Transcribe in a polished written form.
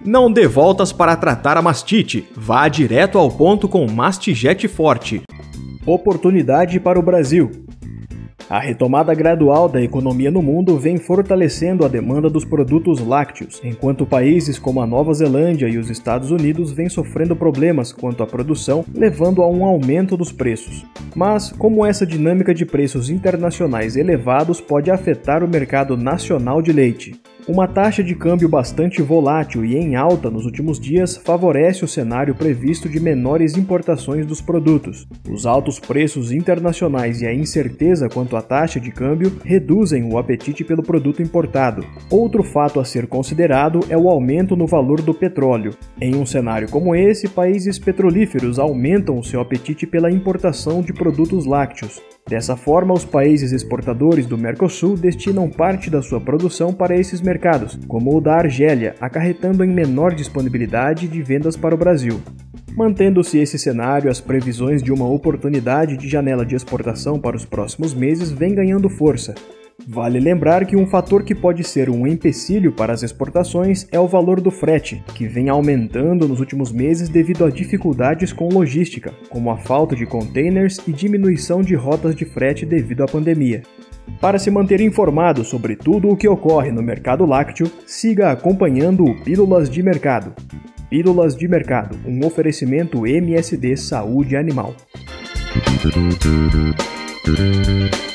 Não dê voltas para tratar a mastite. Vá direto ao ponto com Mastijet Forte. Oportunidade para o Brasil. A retomada gradual da economia no mundo vem fortalecendo a demanda dos produtos lácteos, enquanto países como a Nova Zelândia e os Estados Unidos vêm sofrendo problemas quanto à produção, levando a um aumento dos preços. Mas, como essa dinâmica de preços internacionais elevados pode afetar o mercado nacional de leite? Uma taxa de câmbio bastante volátil e em alta nos últimos dias favorece o cenário previsto de menores importações dos produtos. Os altos preços internacionais e a incerteza quanto à taxa de câmbio reduzem o apetite pelo produto importado. Outro fato a ser considerado é o aumento no valor do petróleo. Em um cenário como esse, países petrolíferos aumentam o seu apetite pela importação de produtos lácteos. Dessa forma, os países exportadores do Mercosul destinam parte da sua produção para esses mercados, como o da Argélia, acarretando em menor disponibilidade de vendas para o Brasil. Mantendo-se esse cenário, as previsões de uma oportunidade de janela de exportação para os próximos meses vêm ganhando força. Vale lembrar que um fator que pode ser um empecilho para as exportações é o valor do frete, que vem aumentando nos últimos meses devido a dificuldades com logística, como a falta de containers e diminuição de rotas de frete devido à pandemia. Para se manter informado sobre tudo o que ocorre no mercado lácteo, siga acompanhando o Pílulas de Mercado. Pílulas de Mercado, um oferecimento MSD Saúde Animal.